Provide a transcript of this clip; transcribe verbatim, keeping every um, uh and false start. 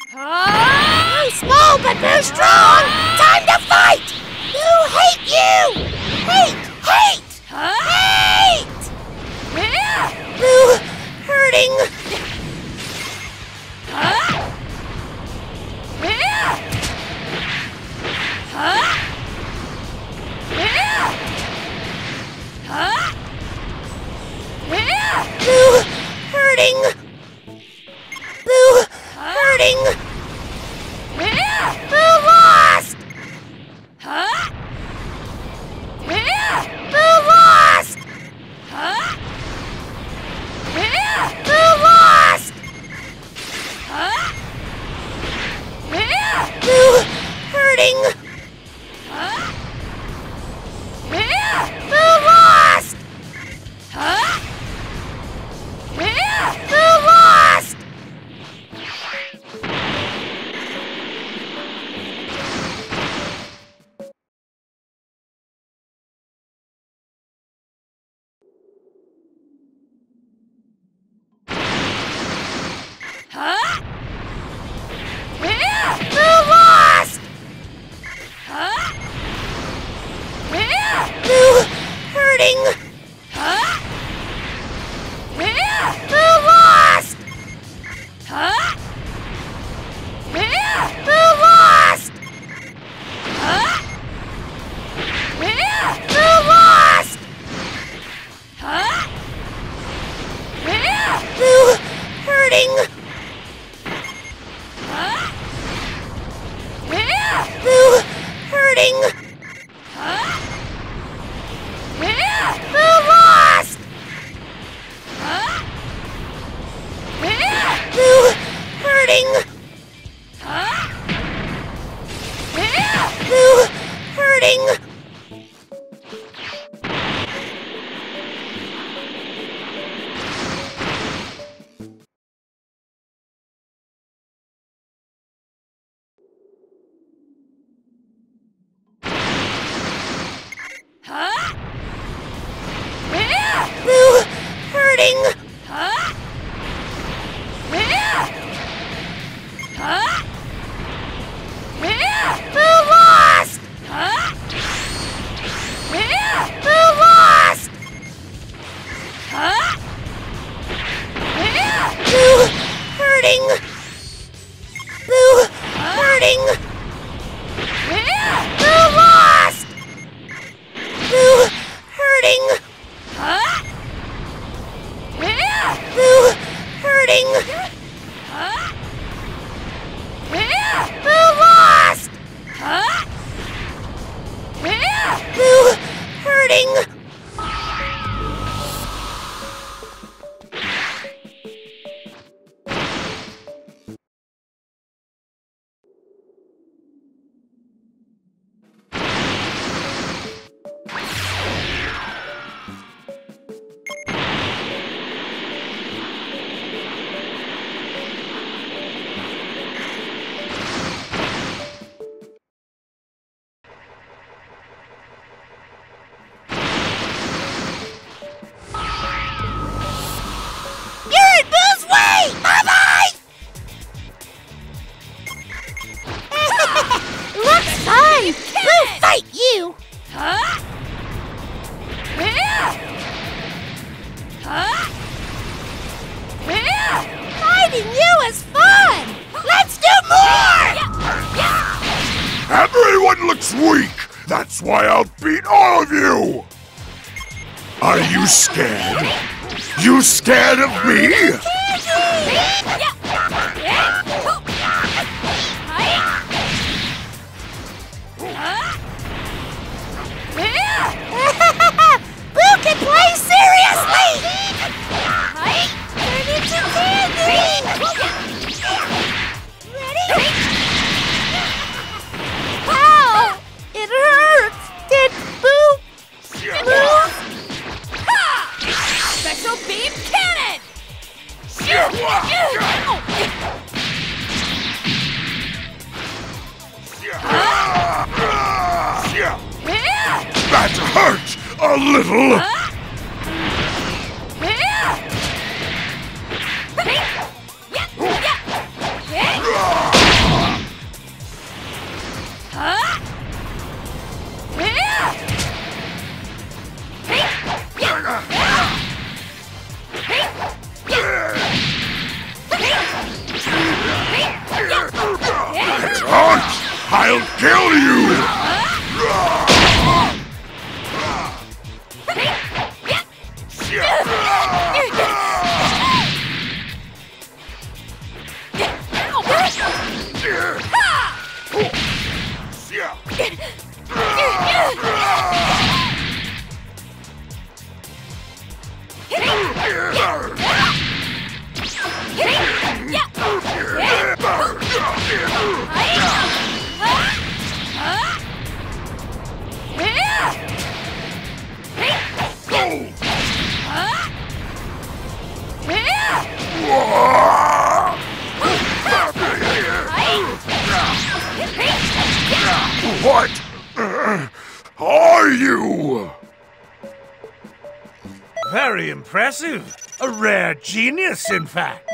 Very small, but very strong! Time to fight! Boo, hate you! Hate! Hate! Hate! Boo, hurting! Boo, hurting! Boo, hurting! Boo lost! Boo lost! Boo lost! Boo, hurting! Boo lost! Boo lost! Boo lost! Boo, hurting! Boo lost! Boo lost! Boo lost! Boo, hurting! Boo, hurting! Boo lost! Boo, hurting! Boo, hurting! Boo, hurting! Boo lost! Boo lost! Boo, hurting! Boo, hurting! Boo lost! Boo, hurting! Boo, hurting! Boo lost! Boo, hurting! You're in Boo's way! Bye-bye! Looks fine! Boo, fight you! Fighting you is fun! Let's do more! Everyone looks weak! That's why I'll beat all of you! Are you scared? You scared of me? Boo can play seriously! Turn into candy! Ready? Ow! It hurts! Did Boo lose? Special beam cannon! That hurt a little! I'll kill you! What are you? Very impressive. A rare genius, in fact.